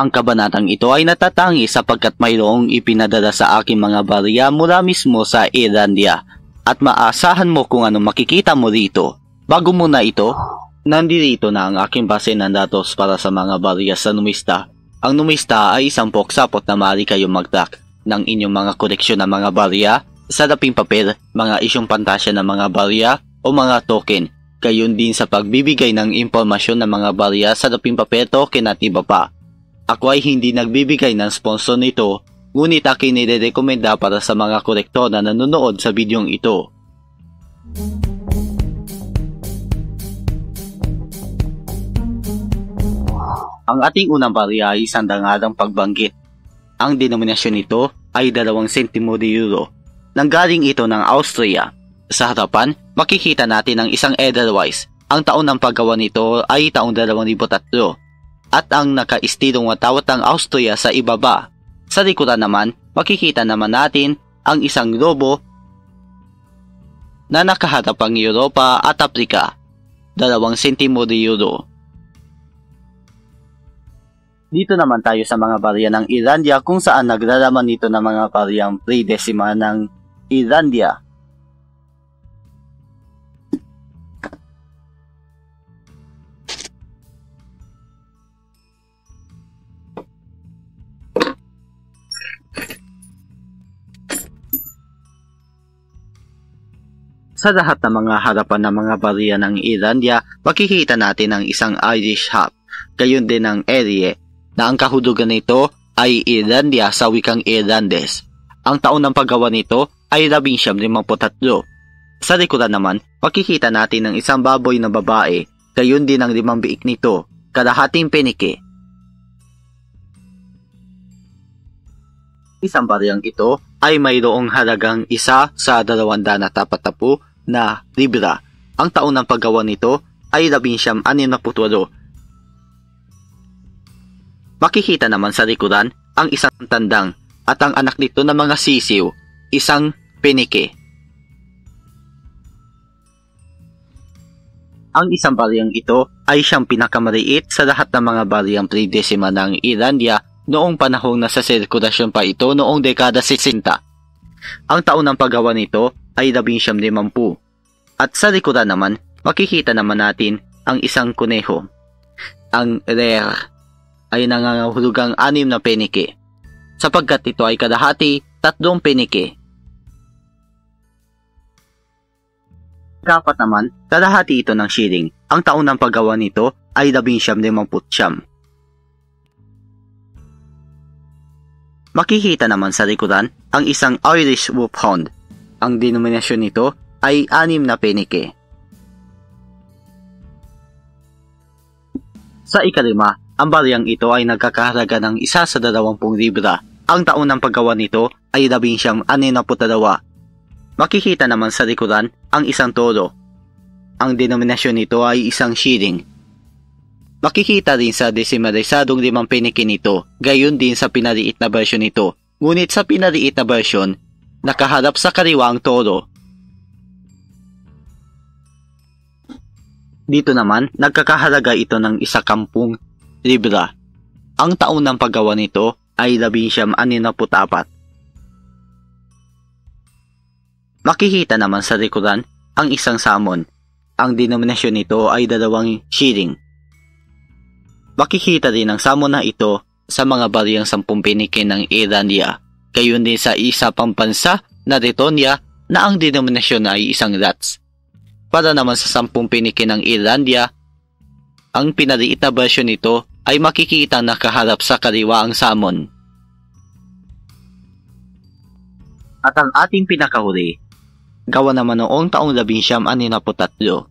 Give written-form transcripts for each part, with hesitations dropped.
Ang kabanatang ito ay natatangi sapagkat mayroong ipinadala sa aking mga barya mula mismo sa Irlandia at maasahan mo kung ano makikita mo dito. Bago muna ito, nandito na ang aking base ng datos para sa mga barya sa numista. Ang numista ay isang poksapot na maaari kayong mag-track ng inyong mga koleksyon ng mga barya, salaping papel, mga isyong pantasya ng mga barya o mga token. Gayon din sa pagbibigay ng impormasyon ng mga barya, salaping papel, token at iba pa. Ako ay hindi nagbibigay ng sponsor nito, ngunit akin nire-recommenda para sa mga kolektor na nanonood sa bidyong ito. Ang ating unang barya ay isang dangadang pagbanggit. Ang denominasyon nito ay 2 sentimo de euro. Nanggaling ito ng Austria. Sa harapan, makikita natin ang isang Edelweiss. Ang taon ng paggawa nito ay taong 2003. At ang naka-istilong watawat ng Austria sa ibaba. Sa likuran naman, makikita naman natin ang isang globo na nakaharap ang Europa at Africa. 2 sentimo de euro. Dito naman tayo sa mga barya ng Irlandia kung saan naglalaman nito ng mga baryang pre-decima ng Irlandia. Sa lahat ng mga harapan ng mga barya ng Irlandia, makikita natin ang isang Irish harp, gayon din ang Erie, na ang kahulugan nito ay Irlandia sa wikang Irlandes. Ang taon ng paggawa nito ay 1953. Sa likuran naman, makikita natin ang isang baboy na babae, gayon din ang 5 biik nito, kalahating penike. Isang baryang ito ay mayroong halagang 1 sa 240 na libra. Ang taon ng paggawa nito ay 1968. Makikita naman sa likuran ang isang tandang at ang anak nito na mga sisiw, isang penike. Ang isang baryang ito ay siyang pinakamaliit sa lahat ng mga baryang pre-decima ng Irlandia noong panahong nasa sirkulasyon pa ito noong dekada 60. Ang taon ng paggawa nito ay 1950. At sa likuran naman, makikita naman natin ang isang kuneho. Ang rare ay nangangahulugang 6 na penike, sapagkat ito ay kalahati 3 penike. Dapat naman, kalahati ito ng shilling. Ang taon ng paggawa nito ay 1959. Makikita naman sa likuran ang isang Irish Wolfhound. Ang denominasyon nito ay 6 na penike. Sa ikalima, ang baryang ito ay nagkakahalaga ng 1 sa 20 libra. Ang taon ng paggawa nito ay 1962. Makikita naman sa likuran ang isang toro. Ang denominasyon nito ay 1 shilling. Makikita din sa desimalisadong 5 penike nito, gayon din sa pinaliit na version nito. Ngunit sa pinaliit na version, nakaharap sa kaliwa ang toro. Dito naman, nagkakahalaga ito ng 10 libra. Ang taon ng paggawa nito ay 1964. Makikita naman sa likuran ang isang salmon. Ang denominasyon nito ay 2 shilling. Makikita din ang salmon na ito sa mga baryang 10 penike ng Irlandia. Gayon din sa isa pang bansa na Retonia na ang denominasyon ay 1 rats. Para naman sa 10 penike ng Irlandia, ang pinaliit na version nito ay makikita nakaharap sa kaliwa ang salmon. At ang ating pinakahuli, gawa naman noong taong 1963.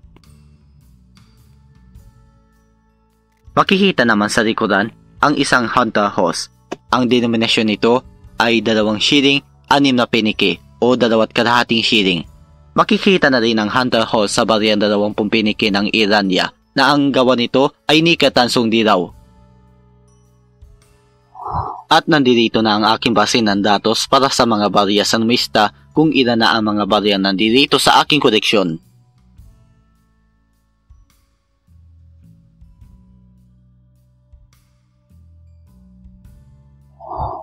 Makikita naman sa likuran ang isang hunter horse. Ang denominasyon nito ay 2 shilling, 6 na penike o 2.5 shilling. Makikita na rin ang hunter horse sa baryang 20 penike ng Irlandia na ang gawa nito ay nikatansong dilaw. At nandito na ang aking base ng datos para sa mga barya sa numista kung ilan na ang mga barya nandito sa aking koleksyon.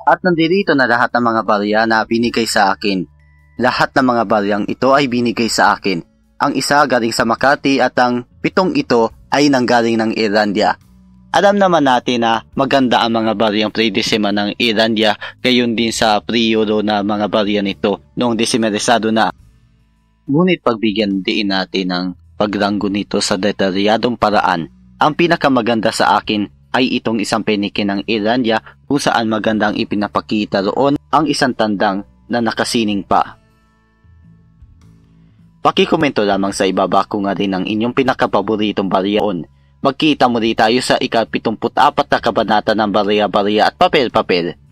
At nandirito na lahat ng mga barya na binigay sa akin. Lahat ng mga baryang ito ay binigay sa akin. Ang isa galing sa Makati at ang 7 ito ay nanggaling ng Irlandia. Alam naman natin na maganda ang mga baryang pre-desima ng Irlandia, gayon din sa pre-Euro na mga barya nito noong desimerisado na. Ngunit pagbigyan din natin ng pagranggo nito sa detalyadong paraan. Ang pinakamaganda sa akin ay itong isang penike ng Irlandia kung saan magandang ipinapakita roon ang isang tandang na nakasining pa. Pakikomento lamang sa ibaba kung nga rin ang inyong pinakapaboritong baryaon. Magkita muli tayo sa ika-74 na kabanata ng Barya-Barya at Papel-Papel.